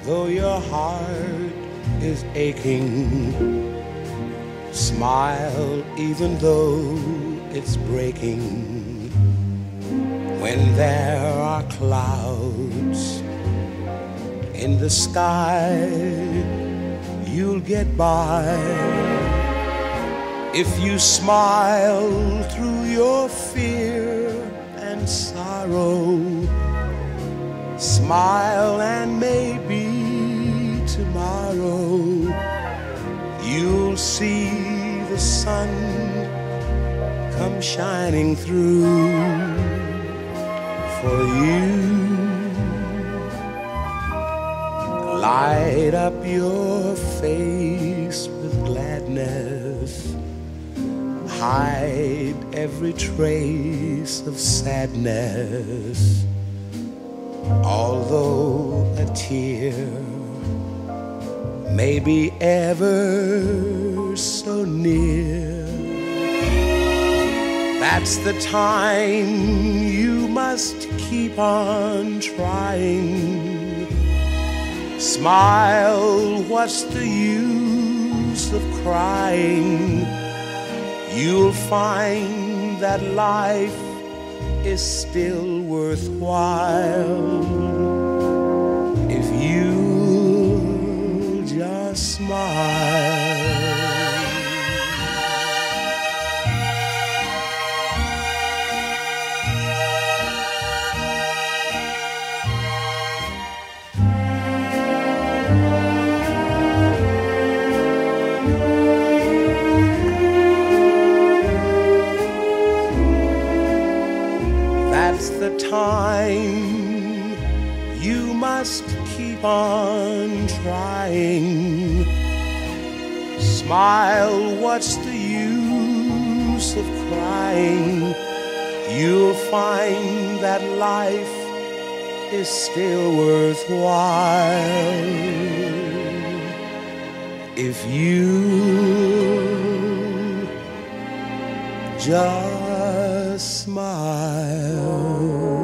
Though your heart is aching, smile even though it's breaking. When there are clouds in the sky, you'll get by. If you smile through your fear and sorrow, smile and maybe tomorrow you'll see the sun come shining through for you. Light up your face with gladness, hide every trace of sadness. Although a tear may be ever so near, that's the time you must keep on trying. Smile, what's the use of crying? You'll find that life is still worthwhile if you just smile. That's the time you must keep on trying. Smile, what's the use of crying? You'll find that life is still worthwhile if you just smile.